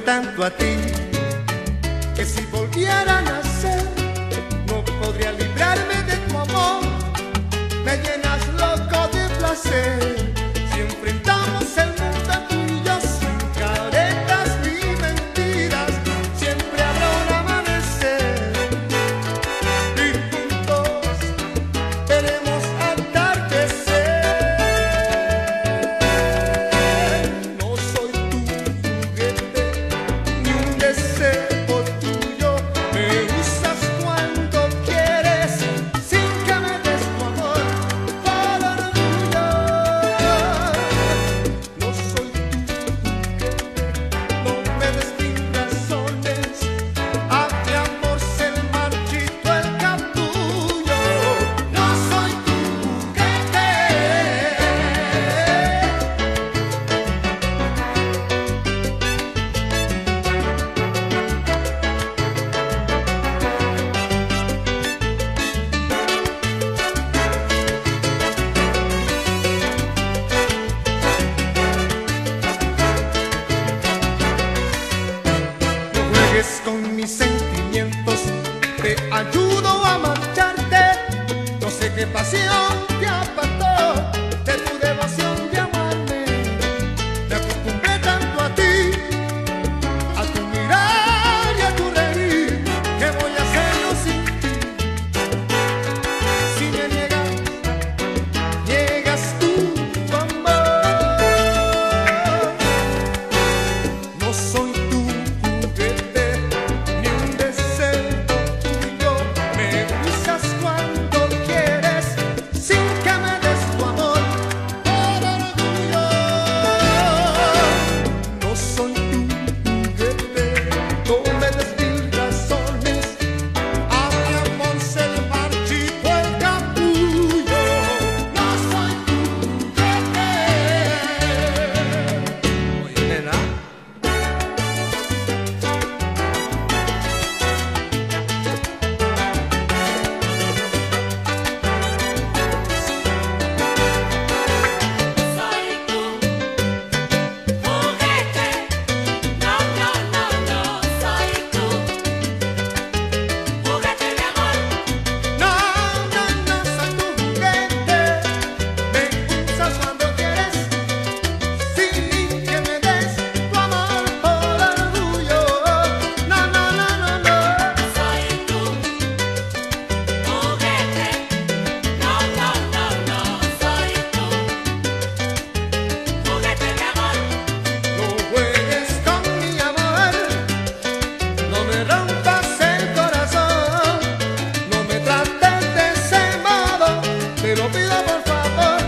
tanto a ti, que si volviera a nacer no podría librarme de tu amor. Me llenas loco de placer si enfrentamos el mundo tú y yo, sin caretas ni mentiras. Siempre habrá un amanecer y juntos veremos atardecer. No soy tu juguete ni un deseo tuyo. Me usas cuando quieres sin que me des tu amor por orgullo. No soy tu juguete, no me des mis razones. A mi amor se le marchito el capullo. No soy tu juguete. No juegues con mis sentimientos, te ayudo a marcharte. No sé qué pasión te apartó de tu devoción de amarme. Me acostumbré tanto a ti, a tu mirar y a tu reír. ¿Qué voy a hacer yo sin ti? Si me niegas tú tu amor. No soy tu juguete ni un deseo tuyo. Me usas cuando quieres sin que me des tu amor por orgullo. No soy tu juguete, no me des mil razones. A mi amor se le marchitó el capullo. No soy tu juguete. Oye, nena. Soy tu juguete, no, no, no, no, soy tu juguete de amor. No, no, no soy tu juguete. Me usas cuando quieres sin que me des tu amor por orgullo. No, no, no, no, no. Soy tu juguete, no, no, no, no, soy tu juguete de amor. No juegues con mi amor, no me rompas el corazón, no me trates de ese modo, te lo pido por favor.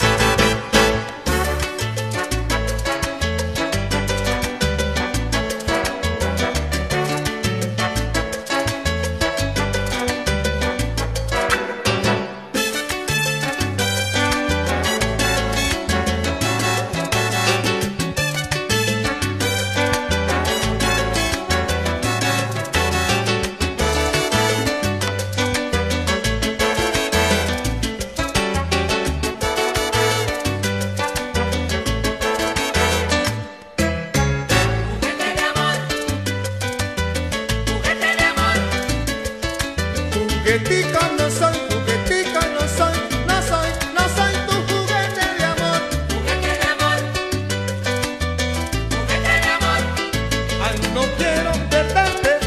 Juguete de amor, juguete de amor, Juguetico no soy, juguetico no soy, no soy, no soy tu juguete de amor. juguete de amor, juguete de amor. Ay, no quiero perderte,